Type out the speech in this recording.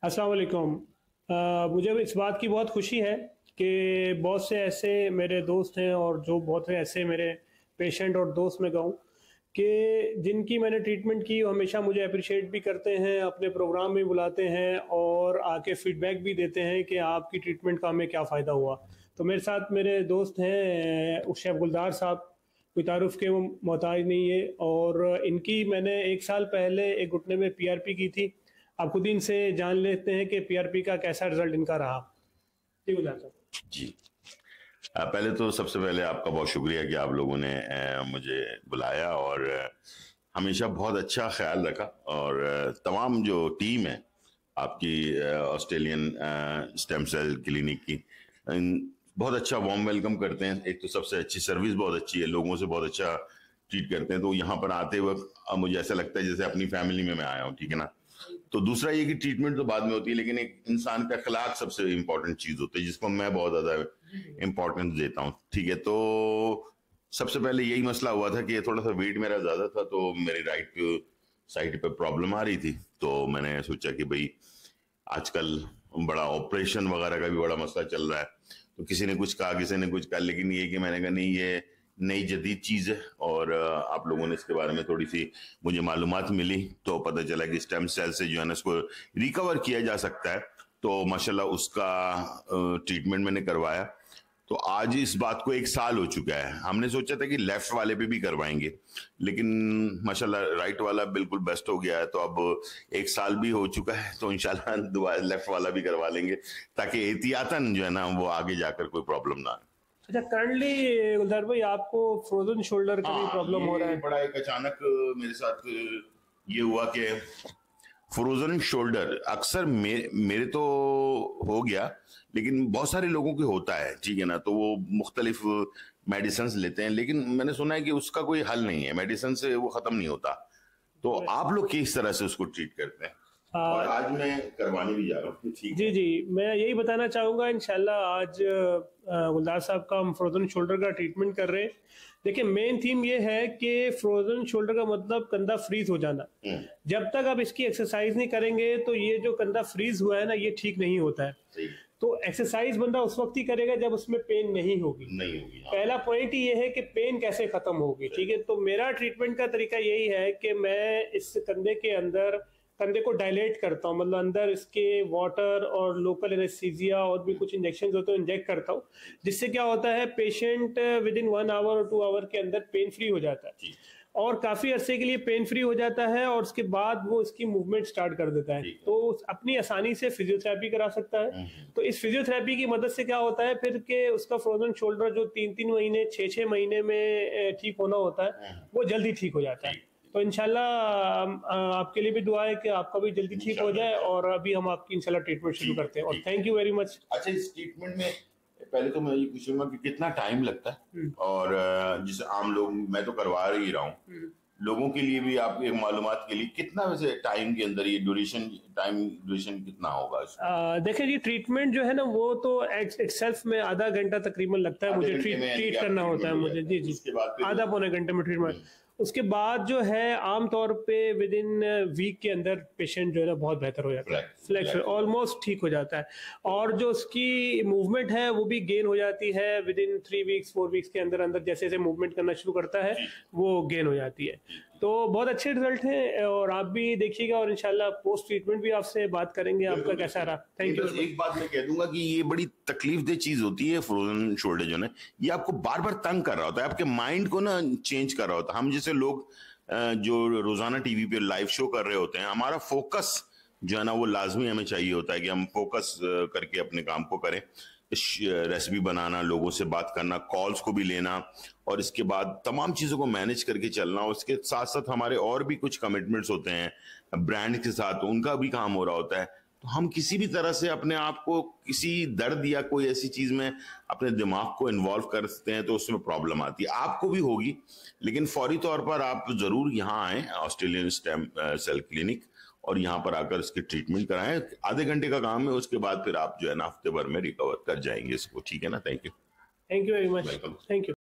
अस्सलाम वालेकुम। मुझे इस बात की बहुत खुशी है कि बहुत से ऐसे मेरे दोस्त हैं और जो बहुत से ऐसे मेरे पेशेंट और दोस्त मैं कहूँ कि जिनकी मैंने ट्रीटमेंट की, वो हमेशा मुझे अप्रिशिएट भी करते हैं, अपने प्रोग्राम में बुलाते हैं और आके फीडबैक भी देते हैं कि आपकी ट्रीटमेंट का हमें क्या फ़ायदा हुआ। तो मेरे साथ मेरे दोस्त हैं शेफ़ गुलजार साहब, कोई तारुफ के वो मोहताज नहीं है, और इनकी मैंने 1 साल पहले एक घुटने में पीआरपी की थी। आप खुद ही इनसे जान लेते हैं कि पीआरपी का कैसा रिजल्ट इनका रहा। जी गुलजार साहब। जी। पहले तो सबसे पहले आपका बहुत शुक्रिया कि आप लोगों ने मुझे बुलाया और हमेशा बहुत अच्छा ख्याल रखा। और तमाम जो टीम है आपकी ऑस्ट्रेलियन स्टेम सेल क्लिनिक की, बहुत अच्छा वार्म वेलकम करते हैं। एक तो सबसे अच्छी सर्विस बहुत अच्छी है, लोगों से बहुत अच्छा ट्रीट करते हैं। तो यहाँ पर आते वक्त मुझे ऐसा लगता है जैसे अपनी फैमिली में मैं आया हूँ, ठीक है ना। तो दूसरा ये कि ट्रीटमेंट तो बाद में होती है, लेकिन एक इंसान का अखलाक सबसे इंपॉर्टेंट चीज होती है, जिसको मैं बहुत ज्यादा इंपॉर्टेंस देता हूँ, ठीक है। तो सबसे पहले यही मसला हुआ था कि थोड़ा सा वेट मेरा ज्यादा था, तो मेरी राइट साइड पे प्रॉब्लम आ रही थी। तो मैंने सोचा कि भाई आजकल बड़ा ऑपरेशन वगैरह का भी बड़ा मसला चल रहा है, तो किसी ने कुछ कहा, किसी ने कुछ कहा, लेकिन ये कि मैंने कहा नहीं, ये नई जदीद चीज है और आप लोगों ने इसके बारे में थोड़ी सी मुझे मालूमात मिली, तो पता चला कि स्टेम सेल से जो है ना इसको रिकवर किया जा सकता है। तो माशाल्लाह उसका ट्रीटमेंट मैंने करवाया। तो आज इस बात को 1 साल हो चुका है। हमने सोचा था कि लेफ्ट वाले पे भी करवाएंगे, लेकिन माशाल्लाह राइट वाला बिल्कुल बेस्ट हो गया है। तो अब 1 साल भी हो चुका है, तो इंशाल्लाह दोबारा लेफ्ट वाला भी करवा लेंगे, ताकि एहतियातन जो है ना वो आगे जाकर कोई प्रॉब्लम ना आए। अच्छा, करंटली गुलजार भाई आपको फ्रोजन शोल्डर का भी प्रॉब्लम हो रहा है? बड़ा एक अचानक मेरे साथ ये हुआ कि फ्रोजन शोल्डर अक्सर मेरे तो हो गया, लेकिन बहुत सारे लोगों के होता है, ठीक है ना। तो वो मुख्तलिफ मेडिसिन लेते हैं, लेकिन मैंने सुना है कि उसका कोई हल नहीं है, मेडिसिन से वो खत्म नहीं होता। तो आप लोग किस तरह से उसको ट्रीट करते हैं? और आज मैं करवाने भी जा रहा हूँ। जी जी, मैं यही बताना चाहूँगा। इंशाल्लाह आज गुलजार साहब का हम फ्रोजन शोल्डर का ट्रीटमेंट कर रहे हैं। देखिए, मेन थीम ये है कि फ्रोजन शोल्डर का मतलब कंधा फ्रीज हो जाना। जब तक आप इसकी एक्सरसाइज नहीं करेंगे तो ये जो कंधा फ्रीज हुआ है ना, ये ठीक नहीं होता है। तो एक्सरसाइज बंदा उस वक्त ही करेगा जब उसमें पेन नहीं होगी। हाँ। पहला पॉइंट ये है कि पेन कैसे खत्म होगी, ठीक है। तो मेरा ट्रीटमेंट का तरीका यही है कि मैं इस कंधे के अंदर कंधे को डायलेट करता हूँ, मतलब अंदर इसके वाटर और लोकल एनेस्थीसिया और भी कुछ इंजेक्शन होते हैं, इंजेक्ट करता हूँ, जिससे क्या होता है पेशेंट विद इन 1 आवर और 2 आवर के अंदर पेन फ्री हो जाता है और काफी अरसे के लिए पेन फ्री हो जाता है, और उसके बाद वो इसकी मूवमेंट स्टार्ट कर देता है। तो अपनी आसानी से फिजियोथेरेपी करा सकता है। तो इस फिजियोथेरेपी की मदद से क्या होता है फिर कि उसका फ्रोजन शोल्डर जो 3-3 महीने 6-6 महीने में ठीक होना होता है, वो जल्दी ठीक हो जाता है। तो इंशाल्लाह आपके लिए भी दुआ है कि आपका भी जल्दी ठीक हो जाए, और अभी हम आपकी इंशाल्लाह ट्रीटमेंट शुरू करते हैं। और थैंक यू वेरी मच। अच्छा, इस ट्रीटमेंट में पहले तो मैं ये पूछूंगा कि कितना टाइम लगता है, और जिसे आम लोग, मैं तो करवा ही रहा हूँ, लोगों के लिए भी आपके मालूमात के लिए कितना वैसे टाइम के अंदर ये ड्यूरेशन कितना होगा? देखिए जी, ट्रीटमेंट जो है ना वो तो इटसेल्फ में आधा घंटा तकरीबन लगता है मुझे ट्रीट करना होता है मुझे। जी जी, आधा पौने घंटे में ट्रीटमेंट। उसके बाद जो है आमतौर पे विद इन वीक के अंदर पेशेंट जो है ना बहुत बेहतर हो जाता है, फ्लेक्सिबल ऑलमोस्ट ठीक हो जाता है, और जो उसकी मूवमेंट है वो भी गेन हो जाती है विद इन 3 वीक्स 4 वीक्स के अंदर अंदर। जैसे जैसे मूवमेंट करना शुरू करता है वो गेन हो जाती है। तो बहुत अच्छे रिजल्ट हैं, और आप भी देखिएगा, और इंशाल्लाह पोस्ट ट्रीटमेंट भी आपसे बात करेंगे आपका कैसा रहा। Thank you. एक बात मैं कह दूंगा कि ये बड़ी तकलीफ दे चीज होती है फ्रोजन शोल्डर जो है, ये आपको बार बार तंग कर रहा होता है, आपके माइंड को ना चेंज कर रहा होता है। हम जैसे लोग जो रोजाना टीवी पे लाइव शो कर रहे होते हैं, हमारा फोकस जो है ना वो लाजमी हमें चाहिए होता है कि हम फोकस करके अपने काम को करें। रेसिपी बनाना, लोगों से बात करना, कॉल्स को भी लेना, और इसके बाद तमाम चीजों को मैनेज करके चलना। उसके साथ साथ हमारे और भी कुछ कमिटमेंट्स होते हैं ब्रांड के साथ, उनका भी काम हो रहा होता है। तो हम किसी भी तरह से अपने आप को किसी दर्द या कोई ऐसी चीज में अपने दिमाग को इन्वॉल्व करते हैं तो उसमें प्रॉब्लम आती है। आपको भी होगी, लेकिन फौरी तौर पर आप जरूर यहाँ आए ऑस्ट्रेलियन स्टेम सेल क्लिनिक, और यहाँ पर आकर इसकी ट्रीटमेंट कराएं। आधे घंटे का काम है, उसके बाद फिर आप जो है ना हफ्ते भर में रिकवर कर जाएंगे इसको, ठीक है ना। Thank you. Thank you very much. Thank you.